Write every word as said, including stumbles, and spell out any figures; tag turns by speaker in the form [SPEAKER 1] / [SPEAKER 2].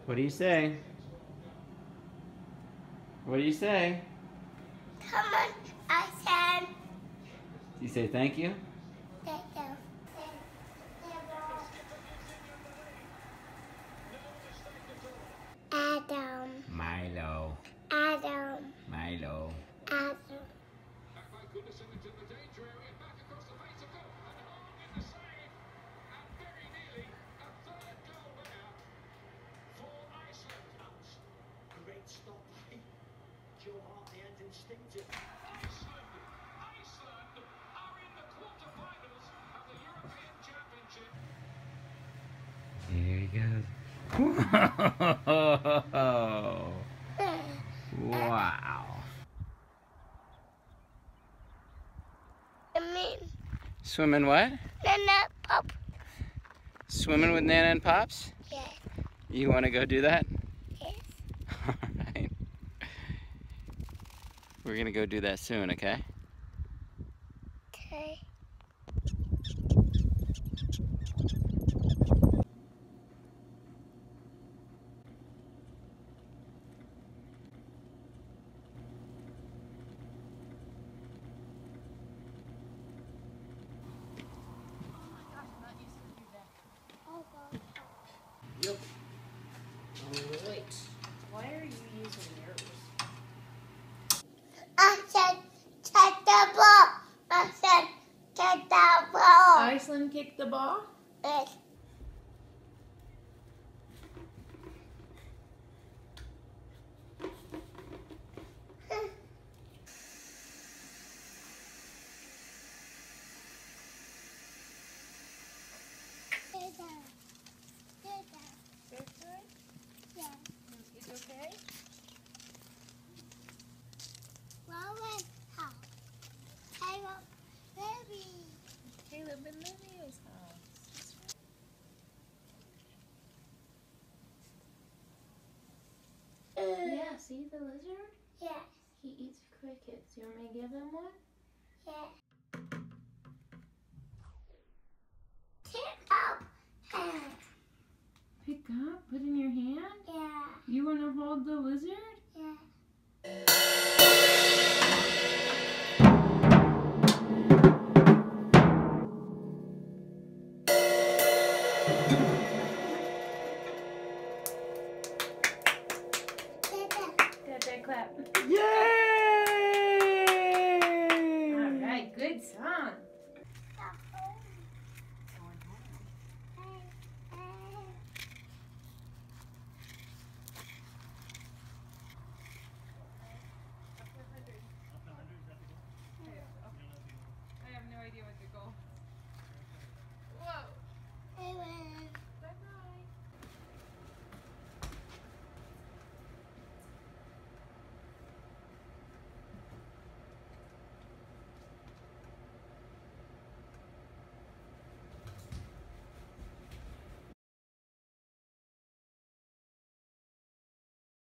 [SPEAKER 1] What do you say? What do you say?
[SPEAKER 2] Come on, Iceland.
[SPEAKER 1] Do you say thank you?
[SPEAKER 2] Thank you. Adam.
[SPEAKER 1] Milo.
[SPEAKER 2] Adam.
[SPEAKER 1] Milo.
[SPEAKER 2] Adam.
[SPEAKER 3] Great stop, eh? Joe Hartley and instinctive. Iceland! Iceland are in the quarterfinals of the European Championship.
[SPEAKER 1] Here he goes. Wow.
[SPEAKER 2] I mean,
[SPEAKER 1] Swimming what?
[SPEAKER 2] Nana Pop.
[SPEAKER 1] Swimming with Nana and Pops?
[SPEAKER 2] Yeah.
[SPEAKER 1] You want to go do that?
[SPEAKER 2] Yes.
[SPEAKER 1] Alright. We're going to go do that soon, okay?
[SPEAKER 2] Okay.
[SPEAKER 4] Yep. Alright. Why are you using yours?
[SPEAKER 2] I said, take the ball. I said, take the ball.
[SPEAKER 4] Iceland kicked the ball?
[SPEAKER 2] Yes. Yeah.
[SPEAKER 4] It's okay?
[SPEAKER 2] Robin, how? Caleb, baby.
[SPEAKER 4] Caleb and Lydia's house. Yeah, see the lizard?
[SPEAKER 2] Yeah,
[SPEAKER 4] He eats crickets. You want me to give him one?
[SPEAKER 2] yeah. Take up. hand.
[SPEAKER 4] Pick up, put in your hand.
[SPEAKER 2] Yeah,
[SPEAKER 4] You want to hold the lizard?
[SPEAKER 2] yeah.
[SPEAKER 4] Thank you.